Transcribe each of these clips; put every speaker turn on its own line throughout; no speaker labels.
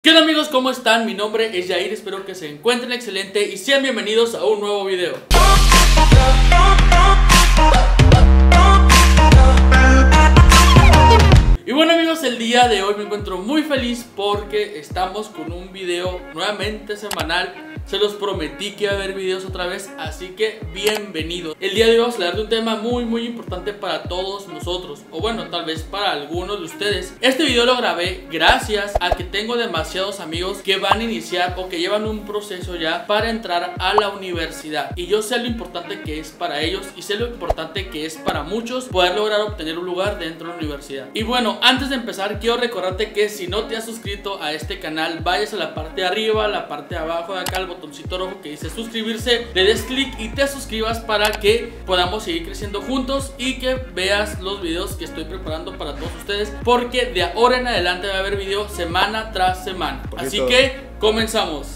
¿Qué onda amigos? ¿Cómo están? Mi nombre es Jair, espero que se encuentren excelente y sean bienvenidos a un nuevo video. Y bueno amigos, el día de hoy me encuentro muy feliz porque estamos con un video nuevamente semanal. Se los prometí que iba a haber videos otra vez, así que bienvenidos. El día de hoy vamos a hablar de un tema muy importante para todos nosotros, o bueno, tal vez para algunos de ustedes. Este video lo grabé gracias a que tengo demasiados amigos que van a iniciar o que llevan un proceso ya para entrar a la universidad. Y yo sé lo importante que es para ellos y sé lo importante que es para muchos poder lograr obtener un lugar dentro de la universidad. Y bueno, antes de empezar quiero recordarte que si no te has suscrito a este canal, vayas a la parte de arriba, a la parte de abajo de acá, al botoncito rojo que dice suscribirse, le des clic y te suscribas para que podamos seguir creciendo juntos y que veas los videos que estoy preparando para todos ustedes, porque de ahora en adelante va a haber video semana tras semana. Así que comenzamos.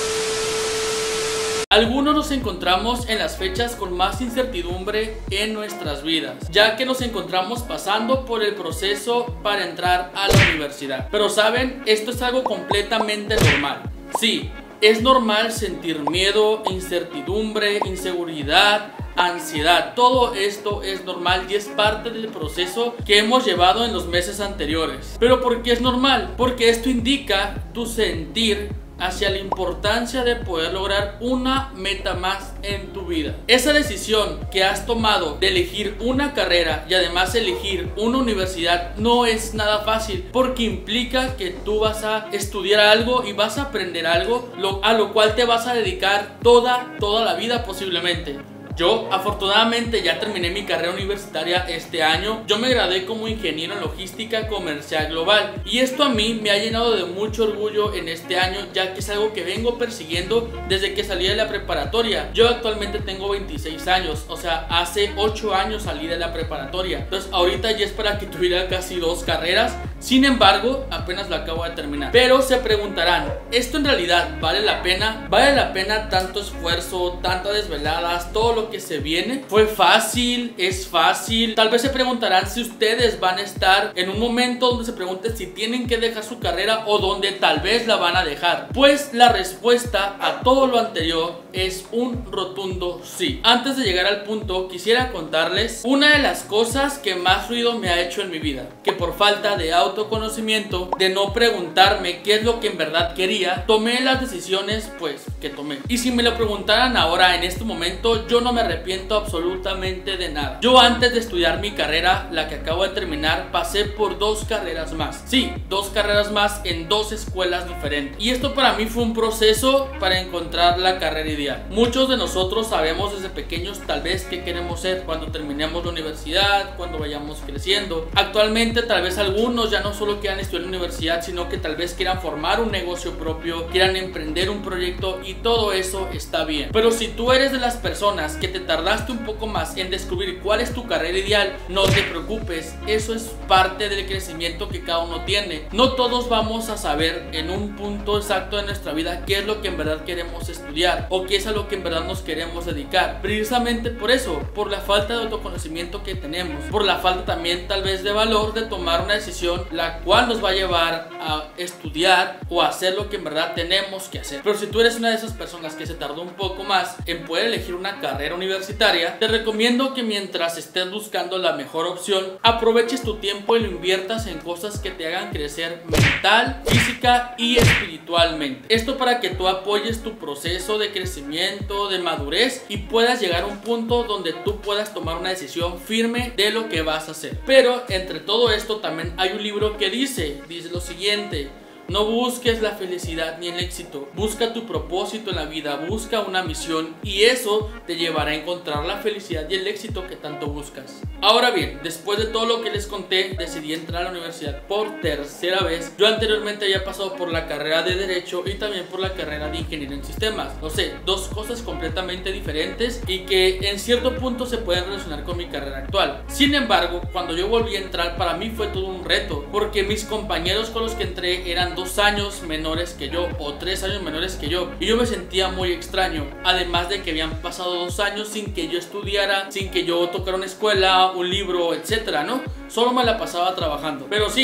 Algunos nos encontramos en las fechas con más incertidumbre en nuestras vidas, ya que nos encontramos pasando por el proceso para entrar a la universidad. Pero saben, esto es algo completamente normal. Sí, es normal sentir miedo, incertidumbre, inseguridad, ansiedad. Todo esto es normal y es parte del proceso que hemos llevado en los meses anteriores. ¿Pero por qué es normal? Porque esto indica tu sentir hacia la importancia de poder lograr una meta más en tu vida. Esa decisión que has tomado de elegir una carrera y además elegir una universidad no es nada fácil, porque implica que tú vas a estudiar algo y vas a aprender algo a lo cual te vas a dedicar toda la vida posiblemente. Yo afortunadamente ya terminé mi carrera universitaria este año. Yo me gradué como ingeniero en logística comercial global y esto a mí me ha llenado de mucho orgullo en este año, ya que es algo que vengo persiguiendo desde que salí de la preparatoria. Yo actualmente tengo 26 años, o sea, hace 8 años salí de la preparatoria. Entonces ahorita ya es para que tuviera casi 2 carreras. Sin embargo, apenas lo acabo de terminar. Pero se preguntarán, ¿esto en realidad vale la pena? ¿Vale la pena tanto esfuerzo, tantas desveladas, todo lo que se viene? ¿Fue fácil? ¿Es fácil? Tal vez se preguntarán si ustedes van a estar en un momento donde se pregunten si tienen que dejar su carrera o donde tal vez la van a dejar. Pues la respuesta a todo lo anterior es un rotundo sí. Antes de llegar al punto, quisiera contarles una de las cosas que más ruido me ha hecho en mi vida, que por falta de autoconocimiento, de no preguntarme qué es lo que en verdad quería, tomé las decisiones pues que tomé. Y si me lo preguntaran ahora en este momento, yo no me arrepiento absolutamente de nada. Yo antes de estudiar mi carrera, la que acabo de terminar, pasé por 2 carreras más. Sí, 2 carreras más en 2 escuelas diferentes. Y esto para mí fue un proceso para encontrar la carrera ideal. Muchos de nosotros sabemos desde pequeños tal vez qué queremos ser cuando terminemos la universidad, cuando vayamos creciendo. Actualmente tal vez algunos ya no solo quieran estudiar en la universidad, sino que tal vez quieran formar un negocio propio, quieran emprender un proyecto, y todo eso está bien. Pero si tú eres de las personas que te tardaste un poco más en descubrir cuál es tu carrera ideal, no te preocupes, eso es parte del crecimiento que cada uno tiene. No todos vamos a saber en un punto exacto de nuestra vida qué es lo que en verdad queremos estudiar o qué es a lo que en verdad nos queremos dedicar, precisamente por eso, por la falta de autoconocimiento que tenemos, por la falta también tal vez de valor de tomar una decisión la cual nos va a llevar a estudiar o a hacer lo que en verdad tenemos que hacer. Pero si tú eres una de esas personas que se tardó un poco más en poder elegir una carrera universitaria, te recomiendo que mientras estés buscando la mejor opción, aproveches tu tiempo y lo inviertas en cosas que te hagan crecer mental, física y espiritualmente. Esto para que tú apoyes tu proceso de crecimiento, de madurez, y puedas llegar a un punto donde tú puedas tomar una decisión firme de lo que vas a hacer. Pero entre todo esto también hay un libro que dice lo siguiente: no busques la felicidad ni el éxito, busca tu propósito en la vida, busca una misión, y eso te llevará a encontrar la felicidad y el éxito que tanto buscas. Ahora bien, después de todo lo que les conté, decidí entrar a la universidad por tercera vez. Yo anteriormente había pasado por la carrera de Derecho y también por la carrera de Ingeniería en Sistemas. No sé, 2 cosas completamente diferentes y que en cierto punto se pueden relacionar con mi carrera actual. Sin embargo, cuando yo volví a entrar, para mí fue todo un reto, porque mis compañeros con los que entré eran 2 años menores que yo o 3 años menores que yo, y yo me sentía muy extraño, además de que habían pasado 2 años sin que yo estudiara, sin que yo tocara una escuela, un libro, etcétera, ¿no? Solo me la pasaba trabajando. Pero sí,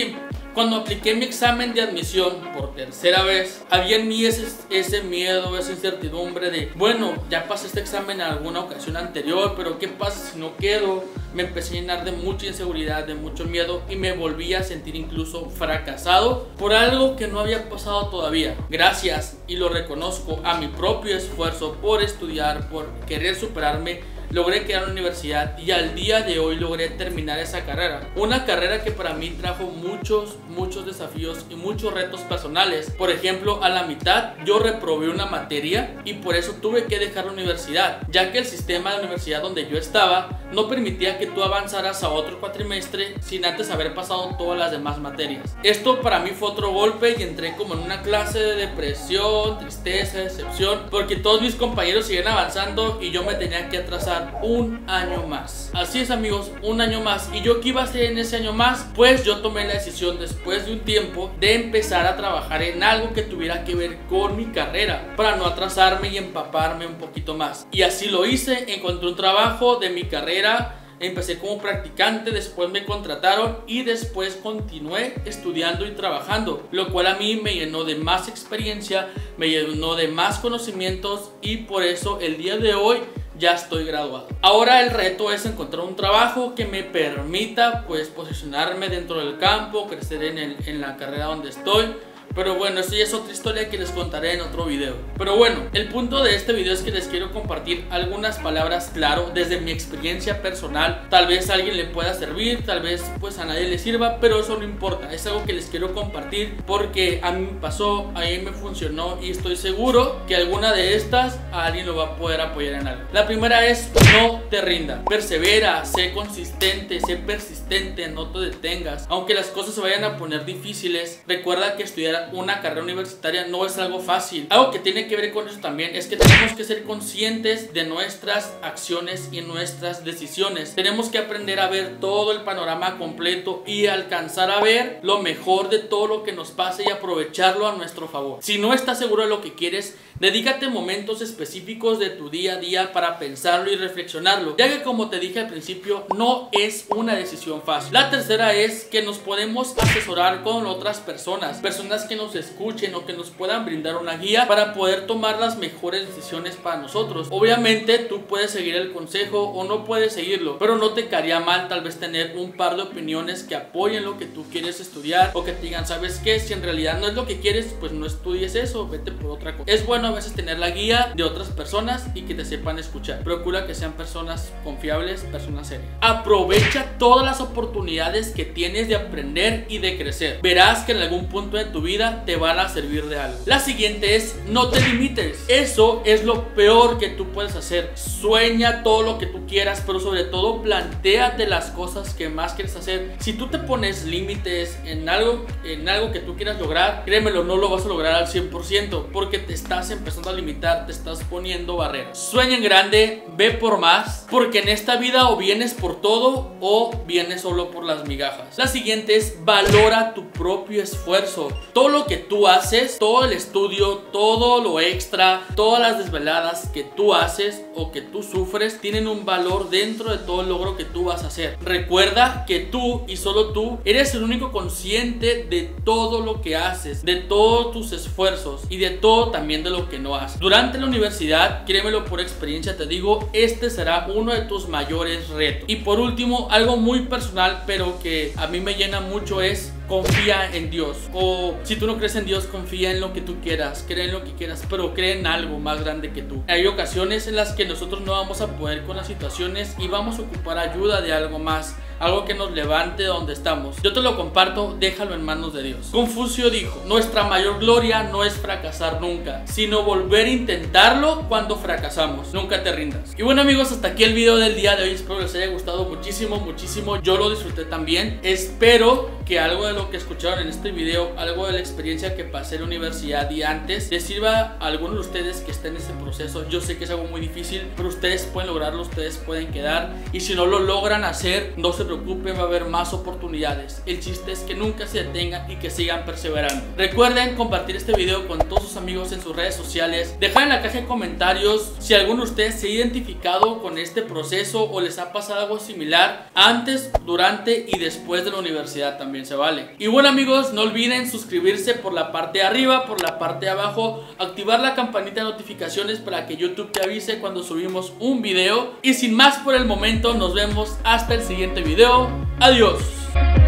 Cuando apliqué mi examen de admisión por tercera vez, había en mí ese miedo, esa incertidumbre de, bueno, ya pasé este examen en alguna ocasión anterior, pero ¿qué pasa si no quedo? Me empecé a llenar de mucha inseguridad, de mucho miedo, y me volví a sentir incluso fracasado por algo que no había pasado todavía. Gracias, y lo reconozco, a mi propio esfuerzo por estudiar, por querer superarme, logré quedar en la universidad y al día de hoy logré terminar esa carrera. Una carrera que para mí trajo muchos desafíos y muchos retos personales. Por ejemplo, a la mitad yo reprobé una materia y por eso tuve que dejar la universidad, ya que el sistema de la universidad donde yo estaba no permitía que tú avanzaras a otro cuatrimestre sin antes haber pasado todas las demás materias. Esto para mí fue otro golpe y entré como en una clase de depresión, tristeza, decepción, porque todos mis compañeros siguen avanzando y yo me tenía que atrasar un año más. Así es, amigos, un año más. ¿Y yo qué iba a hacer en ese año más? Pues yo tomé la decisión después de un tiempo de empezar a trabajar en algo que tuviera que ver con mi carrera para no atrasarme y empaparme un poquito más. Y así lo hice, encontré un trabajo de mi carrera. Empecé como practicante, después me contrataron y después continué estudiando y trabajando, lo cual a mí me llenó de más experiencia, me llenó de más conocimientos y por eso el día de hoy ya estoy graduado. Ahora el reto es encontrar un trabajo que me permita pues posicionarme dentro del campo, crecer en la carrera donde estoy. Pero bueno, esto ya es otra historia que les contaré en otro video. Pero bueno, el punto de este video es que les quiero compartir algunas palabras, claro, desde mi experiencia personal. Tal vez a alguien le pueda servir, tal vez pues a nadie le sirva, pero eso no importa. Es algo que les quiero compartir porque a mí me pasó, a mí me funcionó y estoy seguro que alguna de estas a alguien lo va a poder apoyar en algo. La primera es: no te rindas. Persevera, sé consistente, sé persistente, no te detengas. Aunque las cosas se vayan a poner difíciles, recuerda que estudiar una carrera universitaria no es algo fácil. Algo que tiene que ver con eso también es que tenemos que ser conscientes de nuestras acciones y nuestras decisiones. Tenemos que aprender a ver todo el panorama completo y alcanzar a ver lo mejor de todo lo que nos pase y aprovecharlo a nuestro favor. Si no estás seguro de lo que quieres, dedícate momentos específicos de tu día a día para pensarlo y reflexionarlo, ya que como te dije al principio, no es una decisión fácil. La tercera es que nos podemos asesorar con otras personas que nos escuchen o que nos puedan brindar una guía para poder tomar las mejores decisiones para nosotros. Obviamente tú puedes seguir el consejo o no puedes seguirlo, pero no te caería mal tal vez tener un par de opiniones que apoyen lo que tú quieres estudiar o que te digan, ¿sabes qué? Si en realidad no es lo que quieres, pues no estudies eso, vete por otra cosa. Es bueno a veces tener la guía de otras personas y que te sepan escuchar. Procura que sean personas confiables, personas serias. Aprovecha todas las oportunidades que tienes de aprender y de crecer. Verás que en algún punto de tu vida te van a servir de algo. La siguiente es: no te limites. Eso es lo peor que tú puedes hacer. Sueña todo lo que tú quieras, pero sobre todo plantéate las cosas que más quieres hacer. Si tú te pones límites en algo que tú quieras lograr, créemelo, no lo vas a lograr al 100% porque te estás empezando a limitar, te estás poniendo barreras. Sueña en grande, ve por más, porque en esta vida o vienes por todo o vienes solo por las migajas. La siguiente es: valora tu propio esfuerzo. Todo lo que tú haces, todo el estudio, todo lo extra, todas las desveladas que tú haces o que tú sufres tienen un valor dentro de todo el logro que tú vas a hacer. Recuerda que tú y solo tú eres el único consciente de todo lo que haces, de todos tus esfuerzos y de todo también de lo que no haces. Durante la universidad, créemelo por experiencia te digo, este será uno de tus mayores retos. Y por último, algo muy personal pero que a mí me llena mucho es: confía en Dios. O si tú no crees en Dios, confía en lo que tú quieras, cree en lo que quieras, pero cree en algo más grande que tú. Hay ocasiones en las que nosotros no vamos a poder con las situaciones y vamos a ocupar ayuda de algo más, algo que nos levante de donde estamos. Yo te lo comparto, déjalo en manos de Dios. Confucio dijo: nuestra mayor gloria no es fracasar nunca, sino volver a intentarlo cuando fracasamos. Nunca te rindas. Y bueno, amigos, hasta aquí el video del día de hoy. Espero les haya gustado muchísimo. Yo lo disfruté también. Espero que algo de lo que escucharon en este video, algo de la experiencia que pasé en la universidad y antes, les sirva a algunos de ustedes que estén en ese proceso. Yo sé que es algo muy difícil, pero ustedes pueden lograrlo, ustedes pueden quedar. Y si no lo logran hacer, no se preocupen, va a haber más oportunidades. El chiste es que nunca se detengan y que sigan perseverando. Recuerden compartir este video con todos sus amigos en sus redes sociales. Dejar en la caja de comentarios si alguno de ustedes se ha identificado con este proceso o les ha pasado algo similar antes, durante y después de la universidad, también se vale. Y bueno amigos, no olviden suscribirse por la parte de arriba, por la parte de abajo, activar la campanita de notificaciones para que YouTube te avise cuando subimos un video. Y sin más por el momento, nos vemos hasta el siguiente video. Adiós.